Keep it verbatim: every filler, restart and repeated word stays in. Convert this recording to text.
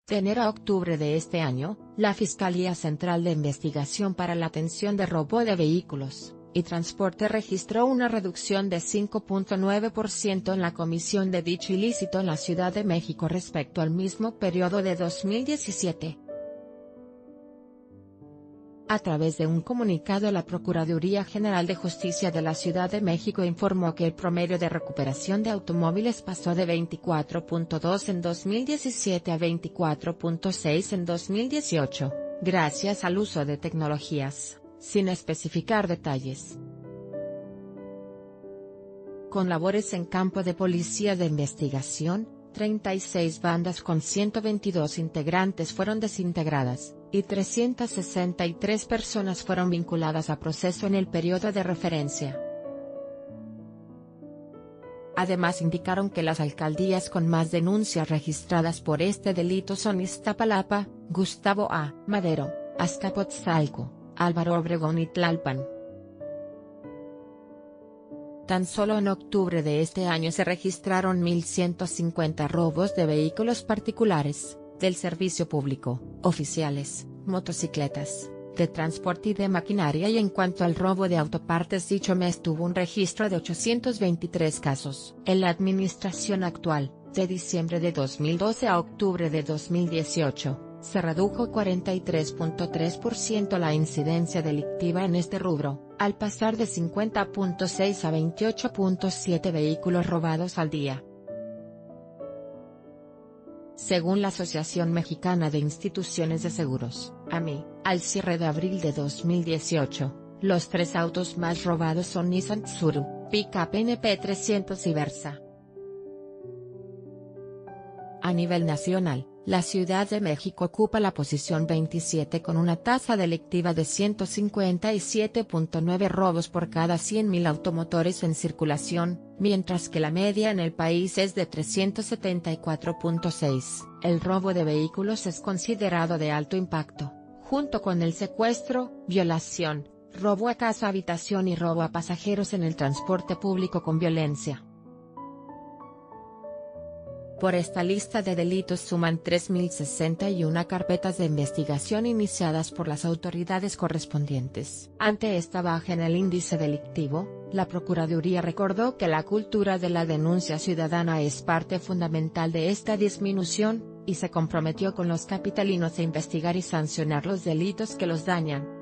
De enero a octubre de este año, la Fiscalía Central de Investigación para la Atención de Robo de Vehículos y Transporte registró una reducción de cinco punto nueve por ciento en la comisión de dicho ilícito en la Ciudad de México respecto al mismo periodo de dos mil diecisiete. A través de un comunicado, la Procuraduría General de Justicia de la Ciudad de México informó que el promedio de recuperación de automóviles pasó de veinticuatro punto dos en dos mil diecisiete a veinticuatro punto seis en dos mil dieciocho, gracias al uso de tecnologías, sin especificar detalles. Con labores en campo de policía de investigación, treinta y seis bandas con ciento veintidós integrantes fueron desintegradas, y trescientas sesenta y tres personas fueron vinculadas a proceso en el periodo de referencia. Además indicaron que las alcaldías con más denuncias registradas por este delito son Iztapalapa, Gustavo A. Madero, Azcapotzalco, Álvaro Obregón y Tlalpan. Tan solo en octubre de este año se registraron mil ciento cincuenta robos de vehículos particulares, del servicio público, oficiales, motocicletas, de transporte y de maquinaria, y en cuanto al robo de autopartes, dicho mes tuvo un registro de ochocientos veintitrés casos. En la administración actual, de diciembre de dos mil doce a octubre de dos mil dieciocho, se redujo cuarenta y tres punto tres por ciento la incidencia delictiva en este rubro, al pasar de cincuenta punto seis a veintiocho punto siete vehículos robados al día. Según la Asociación Mexicana de Instituciones de Seguros, A M I, al cierre de abril de dos mil dieciocho, los tres autos más robados son Nissan Tsuru, Pickup N P trescientos y Versa. A nivel nacional, la Ciudad de México ocupa la posición veintisiete con una tasa delictiva de ciento cincuenta y siete punto nueve robos por cada cien mil automotores en circulación, mientras que la media en el país es de trescientos setenta y cuatro punto seis. El robo de vehículos es considerado de alto impacto, junto con el secuestro, violación, robo a casa habitación y robo a pasajeros en el transporte público con violencia. Por esta lista de delitos suman tres mil sesenta y una carpetas de investigación iniciadas por las autoridades correspondientes. Ante esta baja en el índice delictivo, la Procuraduría recordó que la cultura de la denuncia ciudadana es parte fundamental de esta disminución, y se comprometió con los capitalinos a investigar y sancionar los delitos que los dañan.